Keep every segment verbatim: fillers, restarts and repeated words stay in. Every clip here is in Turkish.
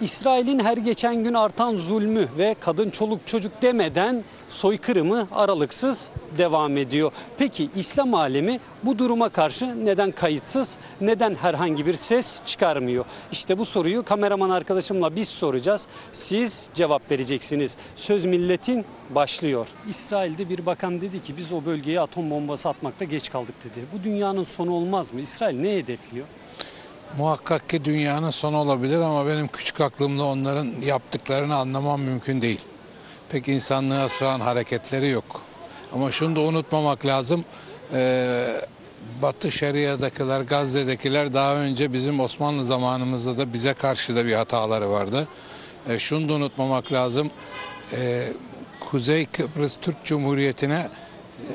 İsrail'in her geçen gün artan zulmü ve kadın çoluk çocuk demeden soykırımı aralıksız devam ediyor. Peki İslam alemi bu duruma karşı neden kayıtsız, neden herhangi bir ses çıkarmıyor? İşte bu soruyu kameraman arkadaşımla biz soracağız. Siz cevap vereceksiniz. Söz milletin başlıyor. İsrail'de bir bakan dedi ki biz o bölgeye atom bombası atmakta geç kaldık dedi. Bu dünyanın sonu olmaz mı? İsrail ne hedefliyor? Muhakkak ki dünyanın sonu olabilir ama benim küçük aklımda onların yaptıklarını anlamam mümkün değil. Pek insanlığa sığan hareketleri yok. Ama şunu da unutmamak lazım. Ee, Batı Şeria'dakiler, Gazze'dekiler daha önce bizim Osmanlı zamanımızda da bize karşı da bir hataları vardı. Ee, şunu da unutmamak lazım. Ee, Kuzey Kıbrıs Türk Cumhuriyeti'ne e,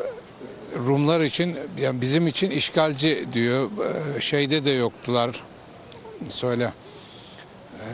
Rumlar için, yani bizim için işgalci diyor. Şeyde de yoktular. Söyle. Ee,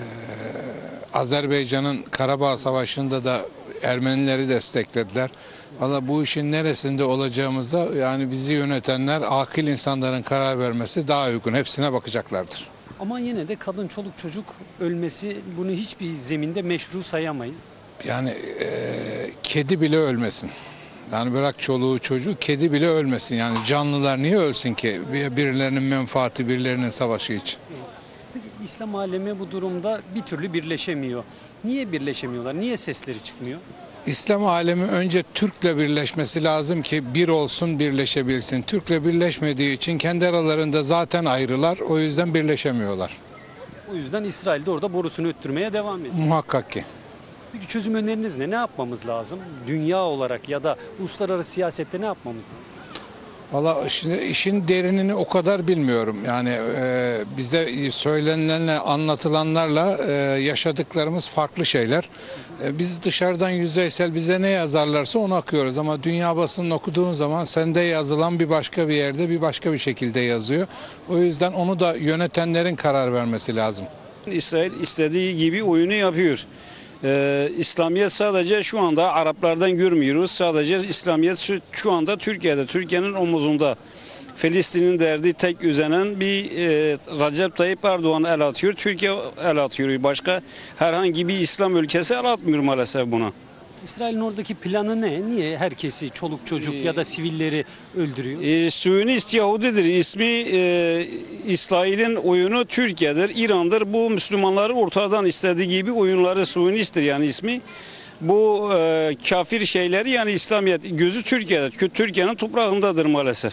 Azerbaycan'ın Karabağ Savaşı'nda da Ermenileri desteklediler. Valla bu işin neresinde olacağımızda yani bizi yönetenler akil insanların karar vermesi daha uygun. Hepsine bakacaklardır. Ama yine de kadın çoluk çocuk ölmesi, bunu hiçbir zeminde meşru sayamayız. Yani e, kedi bile ölmesin. Yani bırak çoluğu çocuğu, kedi bile ölmesin. Yani canlılar niye ölsün ki? Birilerinin menfaati, birilerinin savaşı için. Peki İslam alemi bu durumda bir türlü birleşemiyor. Niye birleşemiyorlar? Niye sesleri çıkmıyor? İslam alemi önce Türk'le birleşmesi lazım ki bir olsun, birleşebilsin. Türk'le birleşmediği için kendi aralarında zaten ayrılar. O yüzden birleşemiyorlar. O yüzden İsrail de orada borusunu öttürmeye devam ediyor. Muhakkak ki. Peki çözüm öneriniz ne? Ne yapmamız lazım? Dünya olarak ya da uluslararası siyasette ne yapmamız lazım? Valla işin, işin derinini o kadar bilmiyorum. Yani e, bize söylenilenle, anlatılanlarla e, yaşadıklarımız farklı şeyler. E, biz dışarıdan yüzeysel bize ne yazarlarsa onu okuyoruz. Ama dünya basınını okuduğun zaman sende yazılan bir başka bir yerde bir başka bir şekilde yazıyor. O yüzden onu da yönetenlerin karar vermesi lazım. İsrail istediği gibi oyunu yapıyor. Ee, İslamiyet sadece şu anda Araplardan görmüyoruz. Sadece İslamiyet şu, şu anda Türkiye'de, Türkiye'nin omuzunda. Filistin'in derdi tek üzenen bir e, Recep Tayyip Erdoğan el atıyor. Türkiye el atıyor. Başka herhangi bir İslam ülkesi el atmıyor maalesef buna. İsrail'in oradaki planı ne? Niye herkesi, çoluk çocuk ya da sivilleri öldürüyor? E, Siyonist Yahudidir. İsmi e, İsrail'in oyunu Türkiye'dir, İran'dır. Bu Müslümanları ortadan istediği gibi oyunları Siyonisttir yani ismi. Bu e, kafir şeyleri yani İslamiyet gözü Türkiye'de. Türkiye'nin toprağındadır maalesef.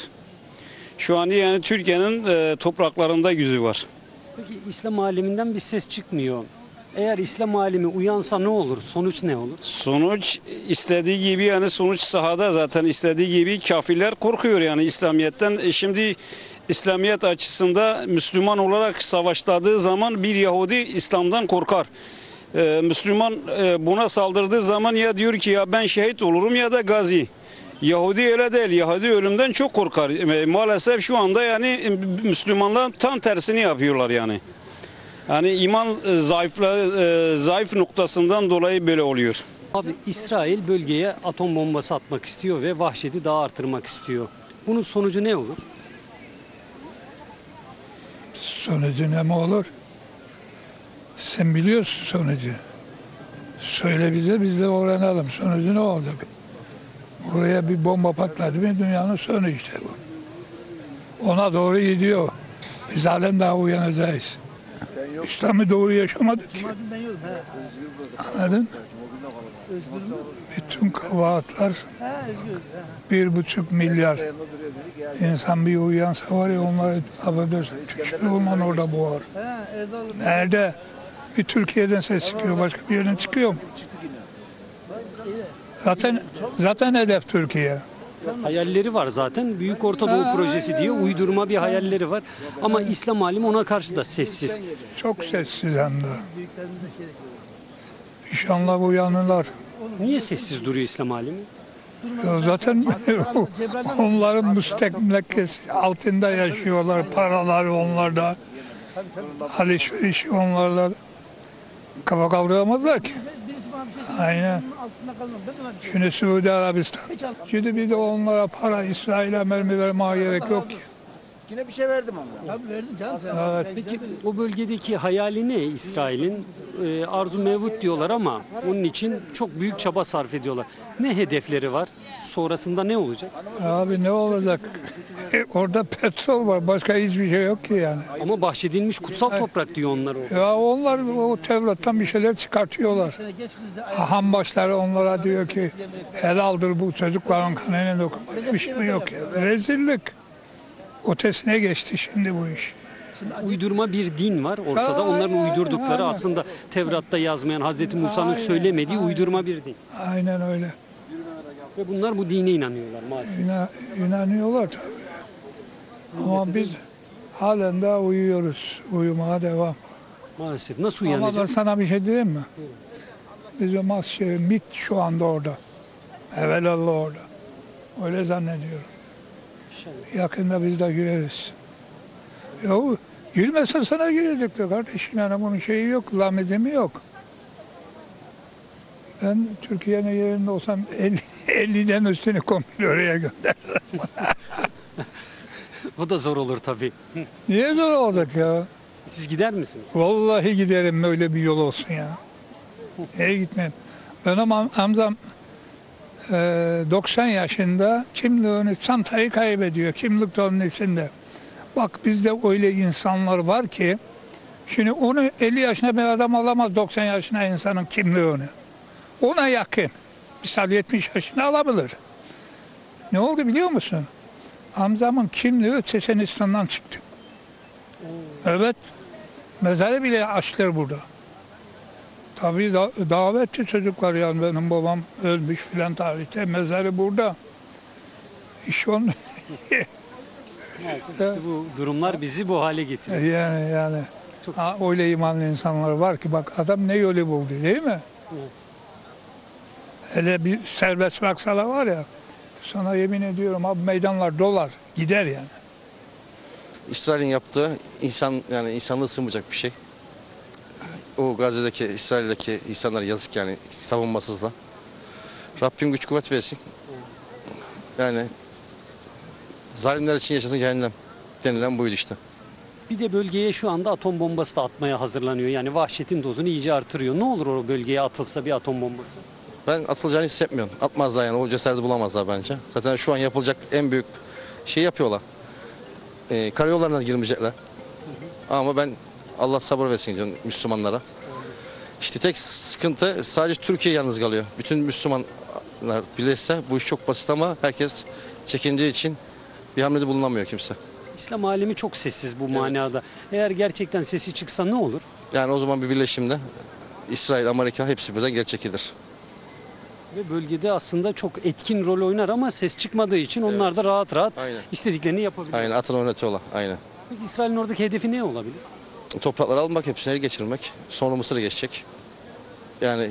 Şu an yani Türkiye'nin e, topraklarında yüzü var. Peki İslam aleminden bir ses çıkmıyor. Eğer İslam alemi uyansa ne olur? Sonuç ne olur? Sonuç istediği gibi yani sonuç sahada zaten istediği gibi kafirler korkuyor yani İslamiyet'ten. E şimdi İslamiyet açısında Müslüman olarak savaşladığı zaman bir Yahudi İslam'dan korkar. Ee, Müslüman e, buna saldırdığı zaman ya diyor ki ya ben şehit olurum ya da gazi. Yahudi öyle değil. Yahudi ölümden çok korkar. E, maalesef şu anda yani Müslümanlar tam tersini yapıyorlar yani. Yani iman zayıfla, zayıf noktasından dolayı böyle oluyor. Abi İsrail bölgeye atom bombası atmak istiyor ve vahşeti daha artırmak istiyor. Bunun sonucu ne olur? Sonucu ne mi olur? Sen biliyorsun sonucu. Söyle bize, biz de öğrenelim. Sonucu ne olacak? Buraya bir bomba patladı mı dünyanın sonu işte bu. Ona doğru gidiyor. Biz halen daha uyanacağız. İslam'ı doğru yaşamadık ki. Anladın? Bütün kabahatler bir buçuk milyar insan bir uyansa var ya onları affedersin. Tükürü olman orada boğar. Nerede? Bir Türkiye'den ses çıkıyor. Başka bir yerden çıkıyor mu? Zaten zaten hedef Türkiye. Hayalleri var zaten. Büyük Orta Doğu Projesi diye uydurma bir hayalleri var. Ama İslam alimi ona karşı da sessiz. Çok sessiz hem de. İnşallah uyanırlar. Niye sessiz duruyor İslam alimi? Ya zaten onların müstekmlekesi altında yaşıyorlar. Paraları onlarda. Alışverişi onlarla. Kafa kaldıramazlar ki. Aynen. Şimdi Suudi Arabistan. Şimdi bir de onlara para, İsrail'e mermi vermeye gerek yok ki. Yine bir şey verdim ona. Abi verdim canım. Evet. Peki o bölgedeki hayali ne İsrail'in? Ee, arzu mevcut diyorlar ama onun için çok büyük çaba sarf ediyorlar. Ne hedefleri var? Sonrasında ne olacak? Abi ne olacak? Orada petrol var. Başka hiçbir şey yok ki yani. Ama bahşedilmiş kutsal toprak diyor onlar o. Ya onlar o Tevrat'tan bir şeyler çıkartıyorlar. Hambaşları onlara diyor ki helaldir bu çocukların kanına dokunmak. Hiçbir şey mi yok ya. Rezillik. Ötesine geçti şimdi bu iş. Uydurma bir din var ortada. Aynen, Onların uydurdukları aynen. aslında Tevrat'ta yazmayan Hazreti Musa'nın söylemediği uydurma bir din. Aynen öyle. Ve bunlar bu dine inanıyorlar maalesef. İna, inanıyorlar tabii. Ama biz halen daha uyuyoruz. Uyumaya devam. Maalesef. Nasıl Ama ben uyanacağız? sana bir şey diyeyim mi? Bizim asker MİT şu anda orada. Evelallah orada. Öyle zannediyorum. Yakında biz de gireriz. Ya girmese sana girecekler kardeşim. Yani bunun şeyi yok, lamedemi yok. Ben Türkiye'nin yerinde olsam elli, elliden üstünü komple oraya gönderirim. O da zor olur tabii. Niye zor olacak ya? Siz gider misiniz? Vallahi giderim böyle bir yol olsun ya. Niye gitmem? Benim am- amcam e, doksan yaşında kimliğini, çantayı kaybediyor. Kimlik de onun içinde. Bak bizde öyle insanlar var ki şimdi onu elli yaşında bir adam alamaz doksan yaşında insanın kimliğini. Ona yakın. Misal yetmiş yaşında alabilir. Ne oldu biliyor musun? Amcamın kimliği Çeçenistan'dan çıktı. Evet. Mezarı bile açtılar burada. Tabii da, davetli çocuklar yani benim babam ölmüş filan tarihte. Mezarı burada. İş onun. Maalesef işte bu durumlar bizi bu hale getiriyor. yani yani. Ha, öyle imanlı insanlar var ki bak adam ne yolu buldu değil mi? Evet. Hele bir serbest bıraksalar var ya sana yemin ediyorum abi meydanlar dolar gider yani. İsrail'in yaptığı insan yani insanlığı sığmayacak bir şey. O Gazze'deki, İsrail'deki insanlar yazık yani savunmasızla. Rabbim güç kuvvet versin. Yani zalimler için yaşasın cehennem denilen buydu işte. Bir de bölgeye şu anda atom bombası da atmaya hazırlanıyor. Yani vahşetin dozunu iyice artırıyor. Ne olur o bölgeye atılsa bir atom bombası? Ben atılacağını hissetmiyorum. Atmazlar yani o cesareti bulamazlar bence. Zaten şu an yapılacak en büyük şeyi yapıyorlar. Ee, karayollarına girmeyecekler. Ama ben Allah sabır versin diyorum Müslümanlara. İşte tek sıkıntı sadece Türkiye yalnız kalıyor. Bütün Müslümanlar birleşse bu iş çok basit ama herkes çekindiği için bir hamlede bulunamıyor kimse. İslam alemi çok sessiz bu manada. Eğer gerçekten sesi çıksa ne olur? Yani o zaman bir birleşimde İsrail, Amerika hepsi birden geri çekilir. Ve bölgede aslında çok etkin rol oynar ama ses çıkmadığı için onlar da rahat rahat Aynen. istediklerini yapabilir. Aynen atın oynatıyorlar. Aynen. Peki İsrail'in oradaki hedefi ne olabilir? Toprakları almak, hepsini ele geçirmek. Sonra Mısır'a geçecek. Yani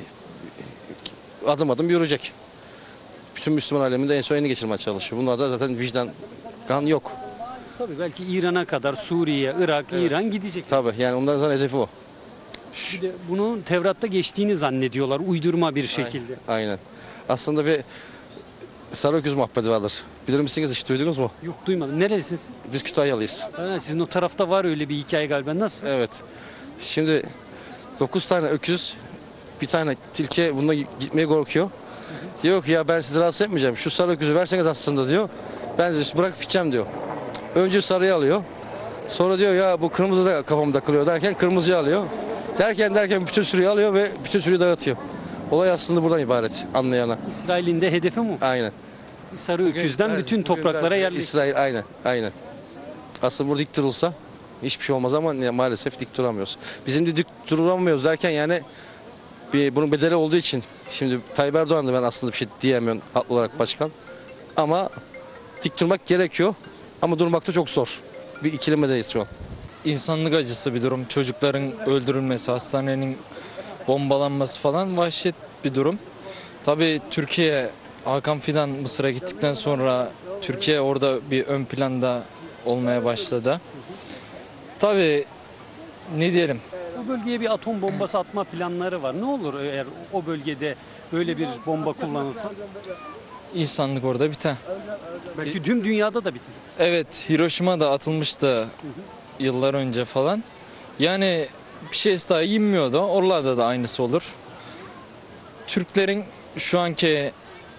adım adım yürüyecek. Bütün Müslüman aleminde en son elini geçirmeye çalışıyor. Bunlarda zaten vicdan, kan yok. Tabii belki İran'a kadar Suriye, Irak, İran gidecek. Tabii yani onların zaten hedefi o. Bir de bunun Tevrat'ta geçtiğini zannediyorlar uydurma bir şekilde. Aynen. Aslında bir sarı öküz muhabbeti vardır. Bilir misiniz hiç duydunuz mu? Yok duymadım. Nerelisiniz siz? Biz Kütahyalıyız. Ha, sizin o tarafta var öyle bir hikaye galiba. Nasıl? Evet. Şimdi dokuz tane öküz, bir tane tilki bununla gitmeye korkuyor. Diyor ki ya ben sizi rahatsız etmeyeceğim. Şu sarı öküzü verseniz aslında diyor. Ben sizi bırakıp gideceğim diyor. Önce sarıyı alıyor. Sonra diyor ya bu kırmızı da kafamda takılıyor derken kırmızıyı alıyor. Derken derken bütün sürüyü alıyor ve bütün sürüyü dağıtıyor. Olay aslında buradan ibaret anlayana. İsrail'in de hedefi mi? Aynen. Sarı öküzden Evet, bütün bugün topraklara dersen yerleşti. İsrail aynen aynen. Aslında burada dik durulsa hiçbir şey olmaz ama ne- maalesef dik duramıyoruz. Bizim de dik duramıyoruz derken yani bir bunun bedeli olduğu için şimdi Tayyip Erdoğan da ben aslında bir şey diyemiyorum haklı olarak başkan. Ama dik durmak gerekiyor ama durmak da çok zor. Bir ikilemedeyiz şu an. İnsanlık acısı bir durum. Çocukların öldürülmesi, hastanenin bombalanması falan vahşet bir durum. Tabii Türkiye, Hakan Fidan Mısır'a gittikten sonra Türkiye orada bir ön planda olmaya başladı. Tabii ne diyelim, O bölgeye bir atom bombası atma planları var. Ne olur eğer o bölgede böyle bir bomba kullanılsa? insanlık orada biter. Belki tüm dünyada da bitir. Evet, Hiroşima'da atılmıştı yıllar önce falan. Yani bir şey daha inmiyordu. Oralarda da aynısı olur. Türklerin şu anki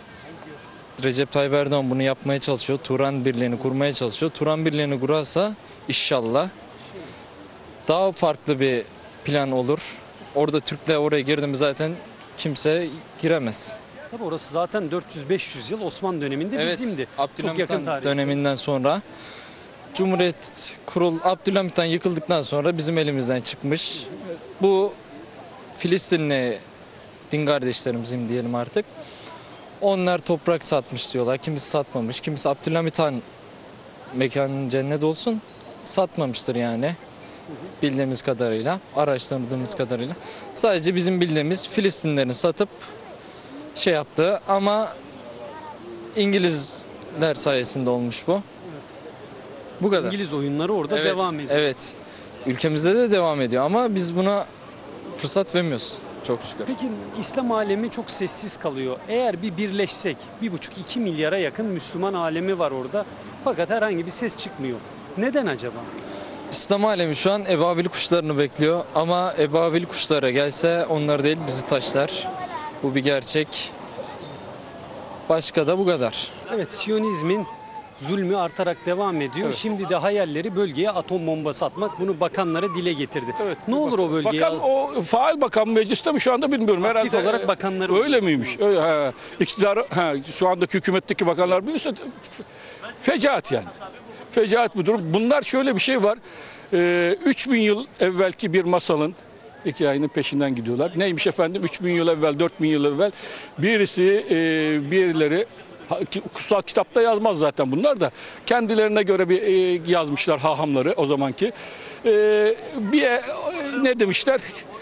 Recep Tayyip Erdoğan bunu yapmaya çalışıyor. Turan Birliği'ni kurmaya çalışıyor. Turan Birliği'ni kurarsa inşallah daha farklı bir plan olur. Orada Türkler oraya girdi mi zaten kimse giremez. Tabii orası zaten dört yüz beş yüz yıl Osmanlı döneminde bizimdi. Çok Abdülhamit yakın Han tarih. döneminden sonra Cumhuriyet kurul Abdülhamit Han yıkıldıktan sonra bizim elimizden çıkmış. Bu Filistinli din kardeşlerimizin diyelim artık. Onlar toprak satmış diyorlar. Kimisi satmamış. Kimisi Abdülhamit Han mekanın cennet olsun satmamıştır yani. Bildiğimiz kadarıyla, araştırdığımız kadarıyla. Sadece bizim bildiğimiz Filistinlerin satıp şey yaptığı ama İngilizler sayesinde olmuş bu. Bu kadar. İngiliz oyunları orada Evet, devam ediyor. Evet. Ülkemizde de devam ediyor ama biz buna fırsat vermiyoruz. Çok şükür. Peki İslam alemi çok sessiz kalıyor. Eğer bir birleşsek, bir buçuk iki milyara yakın Müslüman alemi var orada. Fakat herhangi bir ses çıkmıyor. Neden acaba? İslam alemi şu an ebabil kuşlarını bekliyor ama ebabil kuşlara gelse onlar değil bizi taşlar. Bu bir gerçek. Başka da bu kadar. Evet, Siyonizmin zulmü artarak devam ediyor. Evet. Şimdi de hayalleri bölgeye atom bombası atmak. Bunu bakanlara dile getirdi. Evet. Ne olur o bölgeye? Bakan o faal bakan mecliste mi şu anda bilmiyorum. Aktif Herhalde olarak e, bakanları öyle miymiş? Öyle, ha. İktidar ha, şu andaki hükümetteki bakanlar biliyorsa f- fecaat yani. Fecaat bu durum. Bunlar şöyle bir şey var. Ee, üç bin yıl evvelki bir masalın hikayenin peşinden gidiyorlar. Neymiş efendim? üç bin yıl evvel, dört bin yıl evvel birisi e, birileri ha- ki- kutsal kitapta yazmaz zaten bunlar da kendilerine göre bir e, yazmışlar hahamları o zamanki. E, bir e, ne demişler?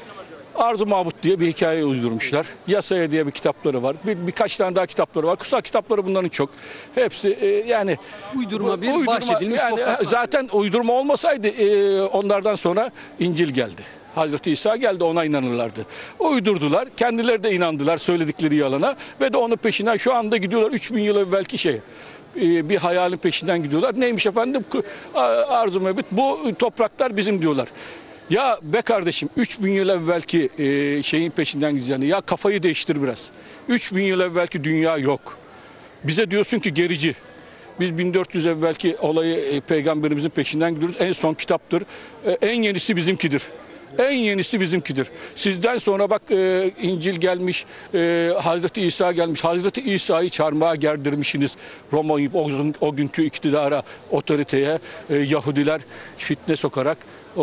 Arzu Mahmut diye bir hikaye uydurmuşlar. Yasaya diye bir kitapları var. Bir, birkaç tane daha kitapları var. Kutsal kitapları bunların çok. Hepsi e, yani Uydurma bir uydurma, bahşedilmiş yani, topraklar. zaten uydurma olmasaydı e, onlardan sonra İncil geldi. Hazreti İsa geldi, ona inanırlardı. Uydurdular. Kendileri de inandılar söyledikleri yalana ve de onun peşinden şu anda gidiyorlar üç bin yıl evvelki şey. e, Bir hayalin peşinden gidiyorlar. Neymiş efendim? Ku- Arzu Mebit. Bu topraklar bizim diyorlar. Ya be kardeşim üç bin yıl evvelki e, şeyin peşinden gideceğini ya kafayı değiştir biraz. üç bin yıl evvelki dünya yok. Bize diyorsun ki gerici. Biz bin dört yüz evvelki olayı e, peygamberimizin peşinden gidiyoruz. En son kitaptır. E, en yenisi bizimkidir. En yenisi bizimkidir. Sizden sonra bak e, İncil gelmiş, e, Hazreti İsa gelmiş. Hazreti İsa'yı çarmıha gerdirmişsiniz. Roma o, o günkü iktidara, otoriteye e, Yahudiler fitne sokarak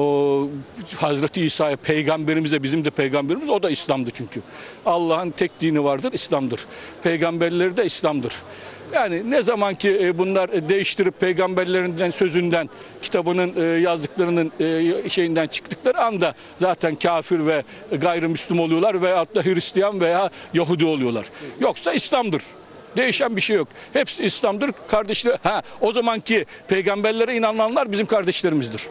o Hazreti İsa'ya, peygamberimize, bizim de peygamberimiz o da İslam'dı çünkü. Allah'ın tek dini vardır, İslam'dır. Peygamberleri de İslam'dır. Yani ne zaman ki e, bunlar değiştirip peygamberlerinden sözünden, kitabının e, yazdıklarının e, şeyinden çıktıkları anda zaten kafir ve gayrimüslim oluyorlar veyahut da Hristiyan veya Yahudi oluyorlar. Yoksa İslam'dır. Değişen bir şey yok. Hepsi İslam'dır. Kardeşler, ha o zamanki peygamberlere inananlar bizim kardeşlerimizdir.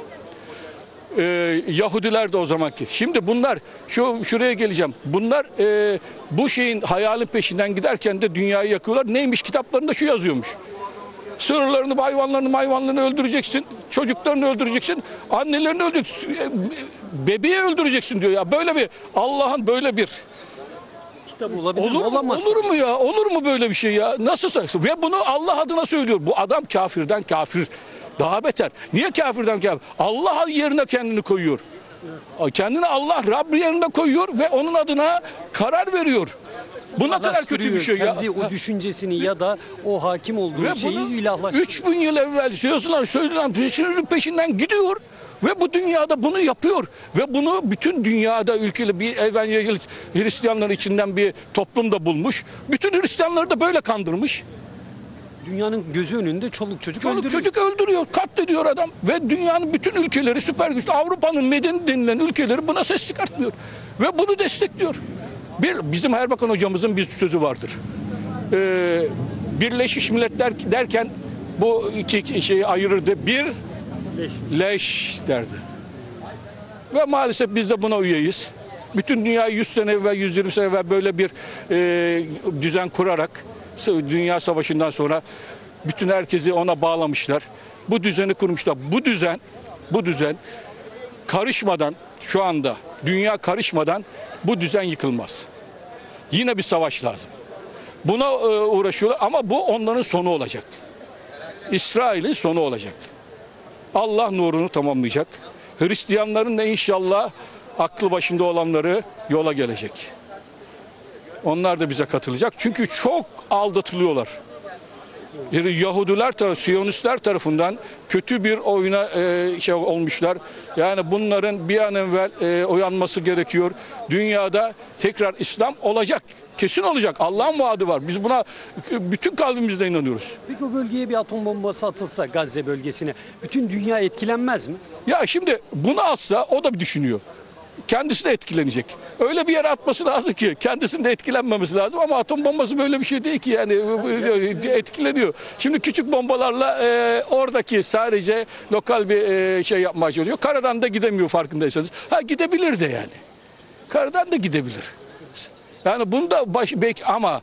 Ee, Yahudiler de o zamanki. Şimdi bunlar şu şuraya geleceğim. Bunlar e, bu şeyin hayalin peşinden giderken de dünyayı yakıyorlar. Neymiş kitaplarında şu yazıyormuş. Sığırlarını, hayvanlarını, hayvanlarını öldüreceksin. Çocuklarını öldüreceksin. Annelerini öldüreceksin. e, Bebeği öldüreceksin diyor ya. Böyle bir Allah'ın böyle bir Kitap olabilir mi? olur mu, Olamaz. olur mu ya? Olur mu böyle bir şey ya? Nasıl? Ve bunu Allah adına söylüyor. Bu adam kafirden kafir. Daha beter. Niye kafirden kafir? Allah yerine kendini koyuyor. Kendini Allah Rabbi yerine koyuyor ve onun adına karar veriyor. Bu ne kadar kötü bir şey ya. Kendi o düşüncesini ya da o hakim olduğu Ve şeyi bunu ilahlaştırıyor. üç bin yıl evvel söylenen söylenen peşinden, peşinden gidiyor ve bu dünyada bunu yapıyor ve bunu bütün dünyada ülkeli bir evangelist Hristiyanlar içinden bir toplum da bulmuş. Bütün Hristiyanları da böyle kandırmış. Dünyanın gözü önünde çoluk çocuk Çoluk öldürüyor. çocuk öldürüyor, katlediyor adam ve dünyanın bütün ülkeleri süper güçlü, Avrupa'nın medeni denilen ülkeleri buna ses çıkartmıyor ve bunu destekliyor. Bir bizim Erbakan hocamızın bir sözü vardır. Ee, Birleşmiş Milletler derken bu iki şeyi ayırırdı. Bir Leş. leş derdi. Ve maalesef biz de buna üyeyiz. Bütün dünyayı yüz sene evvel, yüz yirmi sene evvel böyle bir e, düzen kurarak Dünya Savaşı'ndan sonra bütün herkesi ona bağlamışlar. Bu düzeni kurmuşlar. Bu düzen, bu düzen karışmadan, şu anda dünya karışmadan bu düzen yıkılmaz. Yine bir savaş lazım. Buna e, uğraşıyorlar ama bu onların sonu olacak. İsrail'in sonu olacak. Allah nurunu tamamlayacak. Hristiyanların da inşallah aklı başında olanları yola gelecek. Onlar da bize katılacak. Çünkü çok aldatılıyorlar. Yahudiler tarafı, Siyonistler tarafından kötü bir oyuna e, şey olmuşlar. Yani bunların bir an evvel e, uyanması gerekiyor. Dünyada tekrar İslam olacak. Kesin olacak. Allah'ın vaadi var. Biz buna bütün kalbimizle inanıyoruz. Peki o bölgeye bir atom bombası atılsa, Gazze bölgesine, bütün dünya etkilenmez mi? Ya şimdi bunu atsa o da bir düşünüyor. Kendisi de etkilenecek. Öyle bir yere atması lazım ki kendisinin de etkilenmemesi lazım ama atom bombası böyle bir şey değil ki yani etkileniyor. Şimdi küçük bombalarla e, oradaki sadece lokal bir e, şey yapmaya çalışıyor. Karadan da gidemiyor farkındaysanız. Ha gidebilir de yani. Karadan da gidebilir. Yani bunda baş, belki ama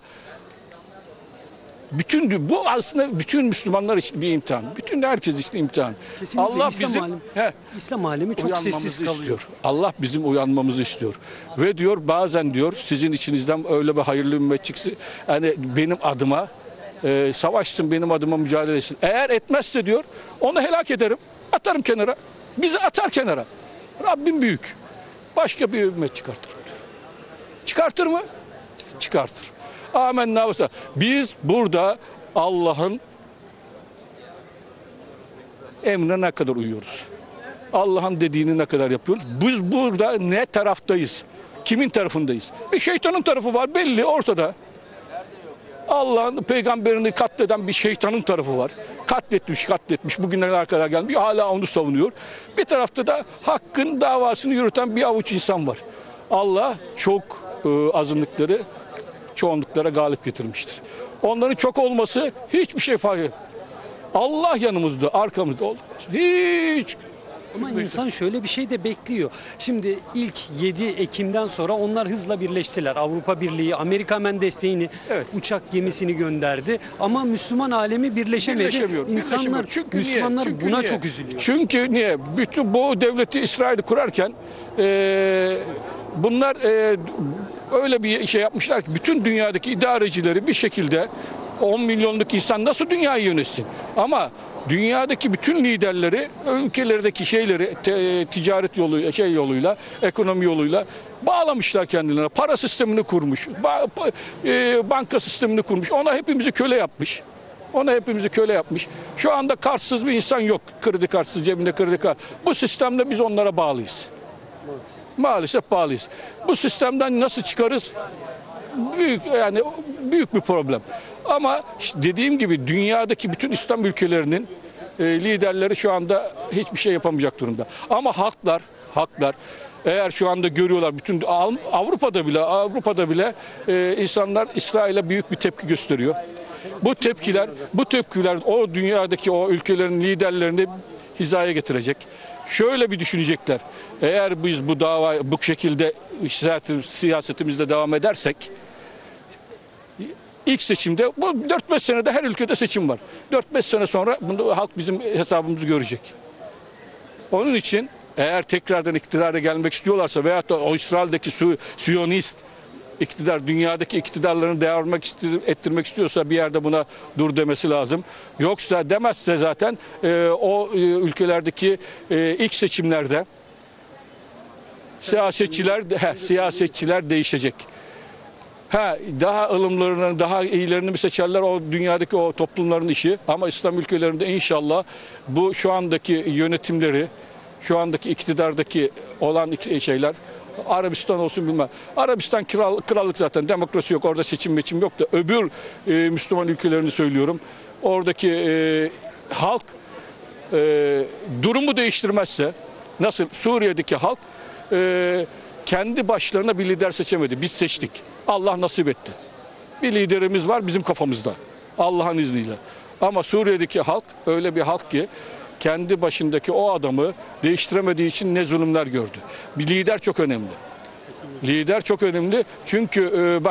bütün bu aslında bütün Müslümanlar için bir imtihan. Bütün herkes için imtihan. Kesinlikle Allah İslam bizim alemi, he, İslam alemi çok sessiz kalıyor. istiyor. Allah bizim uyanmamızı istiyor. Ve diyor bazen diyor sizin içinizden öyle bir hayırlı ümmet çıksın. Yani benim adıma e, savaşsın, benim adıma mücadele etsin. Eğer etmezse diyor onu helak ederim. Atarım kenara. Bizi atar kenara. Rabbim büyük. Başka bir ümmet çıkartır. Çıkartır mı? Çıkartır. Amenna. Biz burada Allah'ın emrine ne kadar uyuyoruz? Allah'ın dediğini ne kadar yapıyoruz? Biz burada ne taraftayız? Kimin tarafındayız? Bir şeytanın tarafı var belli ortada. Allah'ın peygamberini katleden bir şeytanın tarafı var. Katletmiş, katletmiş. Bugünlere kadar gelmiş. Hala onu savunuyor. Bir tarafta da hakkın davasını yürüten bir avuç insan var. Allah çok e, azınlıkları çoğunluklara galip getirmiştir. Onların çok olması hiçbir şey fark etmez. Allah yanımızda, arkamızda olmaz. Hiç. Ama insan şöyle bir şey de bekliyor. Şimdi ilk yedi Ekim'den sonra onlar hızla birleştiler. Avrupa Birliği, Amerika hemen desteğini, Evet. uçak gemisini gönderdi. Ama Müslüman alemi birleşemedi. Birleşemiyor. İnsanlar, birleşemiyor. Çünkü Müslümanlar niye? Çünkü buna niye? çok üzülüyor. Çünkü niye? Bütün bu devleti İsrail'i kurarken e, bunlar e, öyle bir şey yapmışlar ki bütün dünyadaki idarecileri bir şekilde on milyonluk insan nasıl dünyayı yönetsin? Ama dünyadaki bütün liderleri ülkelerdeki şeyleri te, ticaret yolu şey yoluyla, ekonomi yoluyla bağlamışlar kendilerine. Para sistemini kurmuş, ba, e, banka sistemini kurmuş. Ona hepimizi köle yapmış. Ona hepimizi köle yapmış. Şu anda kartsız bir insan yok. Kredi kartsız, cebinde kredi kart. Bu sistemde biz onlara bağlıyız. Maalesef bağlıyız. Bu sistemden nasıl çıkarız? Büyük yani büyük bir problem. Ama işte dediğim gibi dünyadaki bütün İslam ülkelerinin e, liderleri şu anda hiçbir şey yapamayacak durumda. Ama halklar, halklar eğer şu anda görüyorlar bütün Avrupa'da bile Avrupa'da bile e, insanlar İsrail'e büyük bir tepki gösteriyor. Bu tepkiler, bu tepkiler o dünyadaki o ülkelerin liderlerini hizaya getirecek. Şöyle bir düşünecekler. Eğer biz bu dava bu şekilde siyasetimizde devam edersek ilk seçimde bu dört beş senede her ülkede seçim var. dört beş sene sonra bunu halk bizim hesabımızı görecek. Onun için eğer tekrardan iktidara gelmek istiyorlarsa veyahut da o İsrail'deki Siyonist iktidar dünyadaki iktidarlarını devam ettirmek istiyorsa bir yerde buna dur demesi lazım. Yoksa demezse zaten e, o e, ülkelerdeki e, ilk seçimlerde siyasetçiler he, siyasetçiler değişecek. Ha, daha ılımlarını, daha iyilerini mi seçerler o dünyadaki o toplumların işi. Ama İslam ülkelerinde inşallah bu şu andaki yönetimleri, şu andaki iktidardaki olan şeyler, Arabistan olsun bilmem. Arabistan kral, krallık zaten demokrasi yok, orada seçim meçim yok da öbür e, Müslüman ülkelerini söylüyorum. Oradaki e, halk e, durumu değiştirmezse, nasıl Suriye'deki halk e, kendi başlarına bir lider seçemedi. Biz seçtik. Allah nasip etti. Bir liderimiz var bizim kafamızda. Allah'ın izniyle. Ama Suriye'deki halk öyle bir halk ki kendi başındaki o adamı değiştiremediği için ne zulümler gördü. Bir lider çok önemli. Lider çok önemli. Çünkü e, bak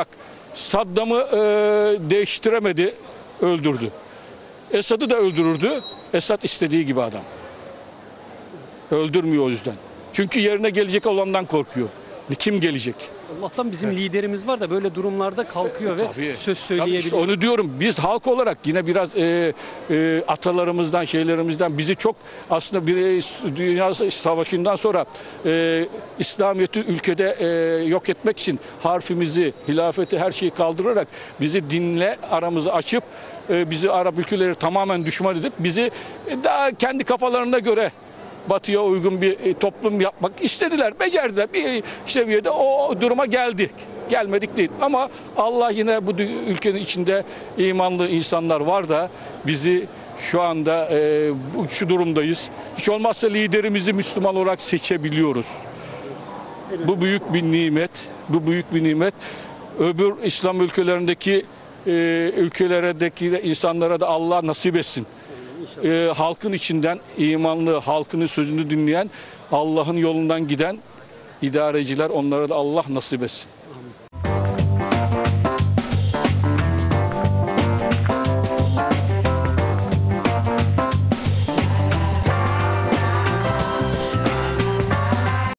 Saddam'ı e, değiştiremedi, öldürdü. Esad'ı da öldürürdü. Esad istediği gibi adam. Öldürmüyor o yüzden. Çünkü yerine gelecek olandan korkuyor. Kim gelecek? Allah'tan bizim liderimiz var da böyle durumlarda kalkıyor ve Tabii. söz Tabii işte söyleyebiliyor. onu diyorum. Biz halk olarak yine biraz e, e, atalarımızdan, şeylerimizden bizi çok aslında bir Dünya Savaşı'ndan sonra e, İslamiyet'i ülkede e, yok etmek için harfimizi, hilafeti, her şeyi kaldırarak bizi dinle aramızı açıp e, bizi Arap ülkeleri tamamen düşman edip bizi daha kendi kafalarına göre Batı'ya uygun bir toplum yapmak istediler, becerdiler. Bir seviyede o duruma geldik. Gelmedik değil. Ama Allah yine bu ülkenin içinde imanlı insanlar var da bizi şu anda e, bu, şu durumdayız. Hiç olmazsa liderimizi Müslüman olarak seçebiliyoruz. Bu büyük bir nimet. Bu büyük bir nimet. Öbür İslam ülkelerindeki e, ülkelerdeki insanlara da Allah nasip etsin. E, halkın içinden imanlı, halkının sözünü dinleyen, Allah'ın yolundan giden idareciler, onlara da Allah nasip etsin.